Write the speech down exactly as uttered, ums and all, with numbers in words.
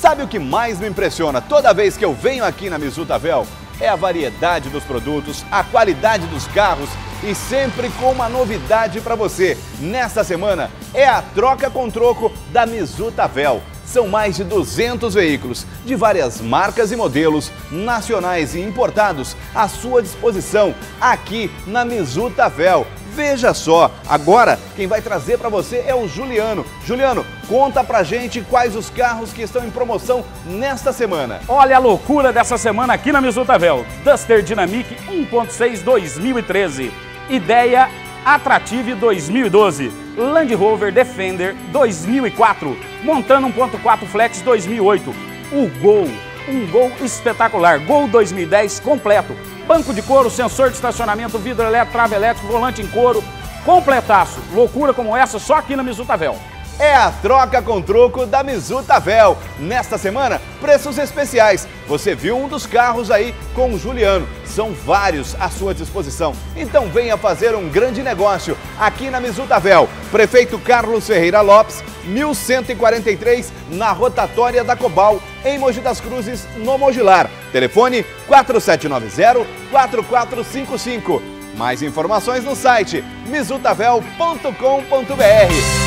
Sabe o que mais me impressiona toda vez que eu venho aqui na Misutavel? É a variedade dos produtos, a qualidade dos carros e sempre com uma novidade para você. Nesta semana é a troca com troco da Misutavel. São mais de duzentos veículos de várias marcas e modelos, nacionais e importados, à sua disposição aqui na Misutavel. Veja só, agora quem vai trazer para você é o Juliano. Juliano, conta pra gente quais os carros que estão em promoção nesta semana. Olha a loucura dessa semana aqui na Misutavel. Duster Dynamic um ponto seis dois mil e treze, Ideia Attrative dois mil e doze, Land Rover Defender dois mil e quatro, Montana um ponto quatro Flex dois mil e oito, o Gol, um Gol espetacular, Gol dois mil e dez completo, banco de couro, sensor de estacionamento, vidro elétrico, trava elétrico, volante em couro, completaço. Loucura como essa só aqui na Misutavel. É a troca com troco da Misutavel. Nesta semana, preços especiais. Você viu um dos carros aí com o Juliano. São vários à sua disposição. Então venha fazer um grande negócio aqui na Misutavel. Prefeito Carlos Ferreira Lopes, mil cento e quarenta e três, na rotatória da Cobal, em Mogi das Cruzes, no Mogilar. Telefone quatro sete nove zero, quatro quatro cinco cinco. Mais informações no site misutavel ponto com ponto br.